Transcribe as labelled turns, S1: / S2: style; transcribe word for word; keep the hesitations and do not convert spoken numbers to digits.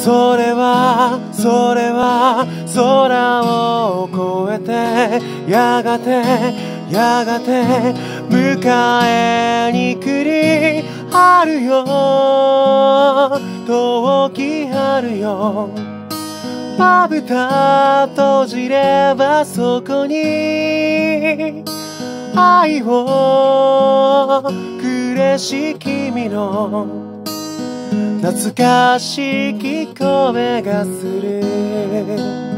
S1: それはそれは空を越えてやがてやがて迎えに来る春よ遠き春よまぶた閉じればそこに愛をくれし君の懐かしき声がする